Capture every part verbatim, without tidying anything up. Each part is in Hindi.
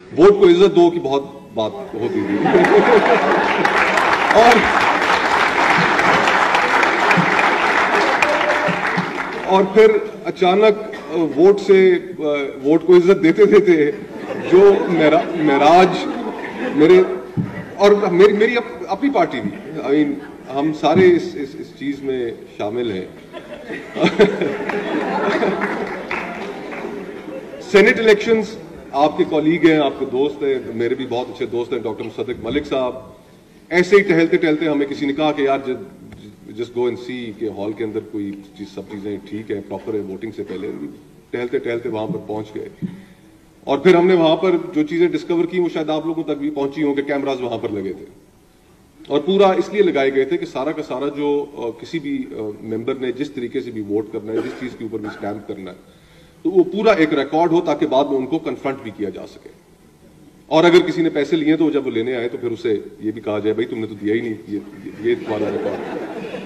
वोट को इज्जत दो की बहुत बात होती थी और और फिर अचानक वोट से वोट को इज्जत देते देते जो मेरा मेराज मेरे और मेरी मेरी अप, अपनी पार्टी भी, आई मीन हम सारे इस इस, इस चीज में शामिल हैं। सेनेट इलेक्शंस, आपके कॉलीग हैं, आपके दोस्त हैं, मेरे भी बहुत अच्छे दोस्त हैं, डॉक्टर मुसद्दिक मलिक साहब। ऐसे ही टहलते टहलते हमें किसी ने कहा कि यार जस्ट गो एंड सी कि हॉल के अंदर कोई चीज, सब चीजें ठीक है, प्रॉपर है, वोटिंग से पहले। टहलते टहलते वहां पर पहुंच गए और फिर हमने वहां पर जो चीजें डिस्कवर की वो शायद आप लोगों तक भी पहुंची हों कि कैमराज वहां पर लगे थे और पूरा इसलिए लगाए गए थे कि सारा का सारा जो आ, किसी भी मेंबर ने जिस तरीके से भी वोट करना है, जिस चीज के ऊपर भी स्टैम्प करना है, तो वो पूरा एक रिकॉर्ड हो ताकि बाद में उनको कन्फ्रंट भी किया जा सके। और अगर किसी ने पैसे लिए तो जब वो लेने आए तो फिर उसे ये भी कहा जाए भाई तुमने तो दिया ही नहीं, ये ये तुम्हारा रिकॉर्ड।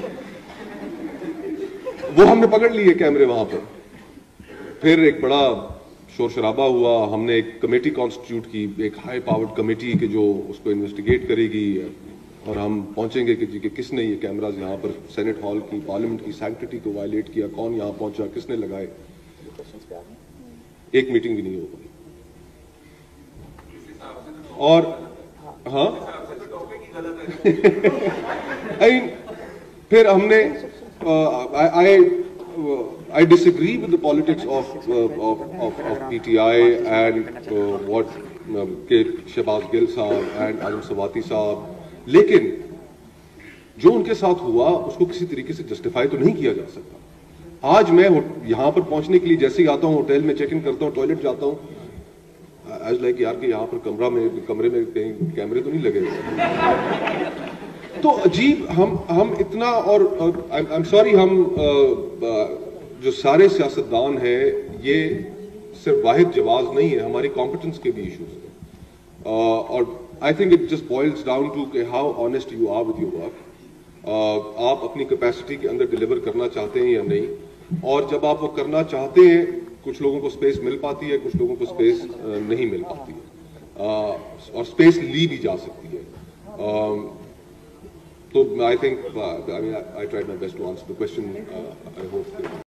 वो हमने पकड़ लिए कैमरे वहां पर। फिर एक बड़ा शोर शराबा हुआ, हमने एक कमेटी कॉन्स्टिट्यूट की, एक हाई पावर्ड कमेटी के जो उसको इन्वेस्टिगेट करेगी और हम पहुंचेंगे कि, कि किसने ये कैमराज यहाँ पर सेनेट हॉल की, पार्लियामेंट की सैंक्टिटी को वायलेट किया, कौन यहाँ पहुंचा, किसने लगाए। एक मीटिंग भी नहीं हो पाई। और हाँ आई फिर हमने आई I disagree with the politics of uh, of, of of P T I and uh, what के शहबाज गिल साहब and आजम सवाती साहब, लेकिन जो उनके साथ हुआ उसको किसी तरीके से जस्टिफाई तो नहीं किया जा सकता। आज मैं यहाँ पर पहुंचने के लिए जैसे ही आता हूँ, होटल में चेक इन करता हूँ, टॉयलेट जाता हूँ, आज लाइक यार कि यहाँ पर कमरा में कमरे में कहीं कैमरे तो नहीं लगे। तो अजीब हम हम इतना और आई एम सॉरी, हम uh, जो सारे सियासतदान हैं ये सिर्फ वाहिद जवाब नहीं है, हमारी कॉम्पिटेंस के भी इश्यूज हैं। uh, और I think it just boils down to के how honest you are with your work. आप अपनी कैपेसिटी के अंदर डिलीवर करना चाहते हैं या नहीं, और जब आप वो करना चाहते हैं कुछ लोगों को स्पेस मिल पाती है, कुछ लोगों को स्पेस uh, नहीं मिल पाती है, uh, और स्पेस ली भी जा सकती है। uh, So I think uh, I mean I, I tried my best to answer the question. Uh, I hope.